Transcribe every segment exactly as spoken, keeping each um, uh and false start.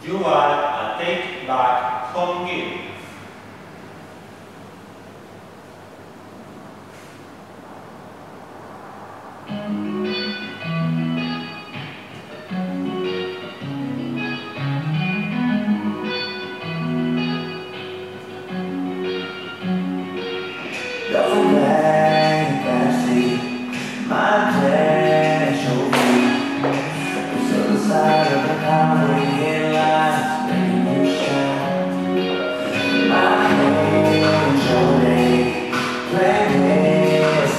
You are a take back home gift. Going back backseat, my pleasure free. It's on the side of the highway, headlights making you shine. My hands your leg, playlist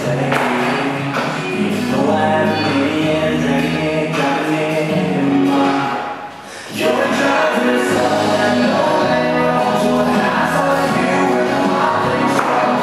stay. You know I'm being drinking, driving in my. You're a driver, so I know that you're to a house like you with a heart that's strong.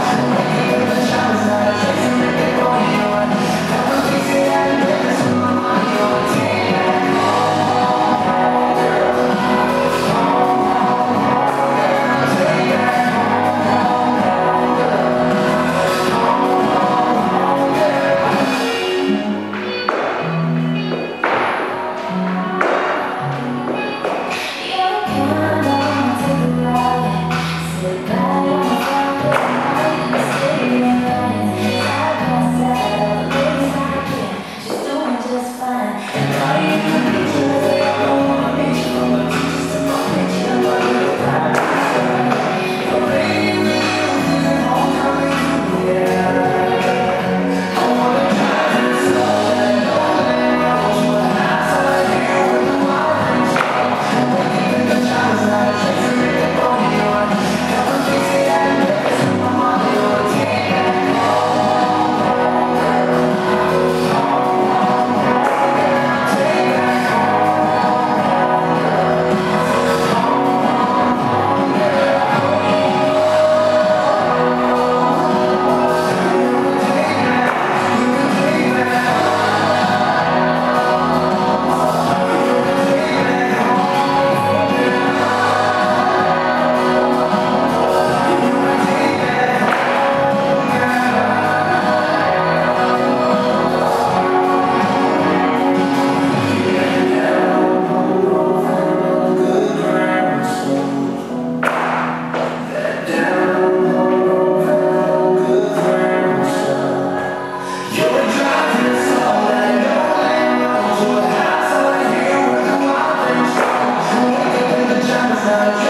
Not